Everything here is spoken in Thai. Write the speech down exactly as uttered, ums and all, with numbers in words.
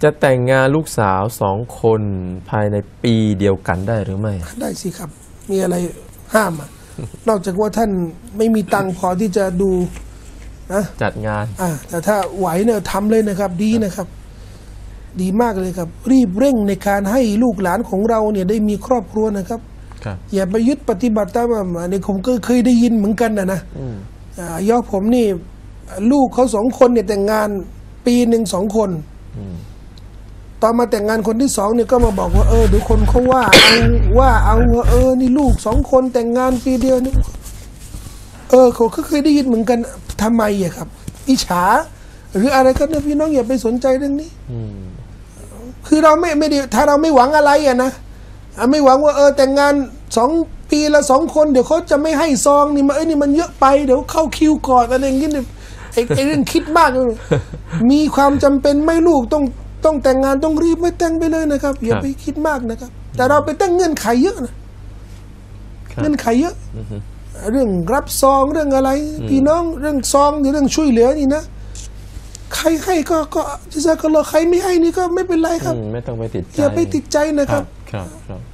จะแต่งงานลูกสาวสองคนภายในปีเดียวกันได้หรือไม่ได้สิครับมีอะไรห้ามอ่ะ นอกจากว่าท่านไม่มีตังค์พอที่จะดูนะจัดงานอ่าแต่ถ้าไหวเนี่ยทำเลยนะครับดีนะครับดีมากเลยครับรีบเร่งในการให้ลูกหลานของเราเนี่ยได้มีครอบครัวนะครับอย่าไปยึดปฏิบัติตามในผมก็เคยได้ยินเหมือนกันนะนะอ่ายอผมนี่ลูกเขาสองคนเนี่ยแต่งงานปีหนึ่งสองคนตอนมาแต่งงานคนที่สองเนี่ยก็มาบอกว่าเออเดี๋ยวคนเขาว่าเอาว่าเอาว่าเออนี่ลูกสองคนแต่งงานปีเดียวนี่เออเขาเคยได้ยินเหมือนกันทำไมอะครับอิจฉาหรืออะไรก็เนี่ยพี่น้องอย่าไปสนใจเรื่องนี้คือเราไม่ไม่ได้ถ้าเราไม่หวังอะไรอะนะไม่หวังว่าเออแต่งงานสองปีละสองคนเดี๋ยวเขาจะไม่ให้ซองนี่มาเอ้ยนี่มันเยอะไปเดี๋ยวเข้าคิวก่อนอะไรอย่างเงี้ยไอ้ไอ้เรื่องคิดมากเลยมีความจำเป็นไม่ลูกต้องต้องแต่งงานต้องรีบไม่แต่งไปเลยนะครับอย่าไปคิดมากนะครับแต่เราไปตั้งเงื่อนไขเยอะนะเงื่อนไขเยอะเรื่องรับซองเรื่องอะไรพี่น้องเรื่องซองเรื่องช่วยเหลือนี่นะใครให้ก็ก็จะสักก็รอใครไม่ให้นี่ก็ไม่เป็นไรครับไม่ต้องไปติดใจอย่าไปติดใจนะครับครับครับ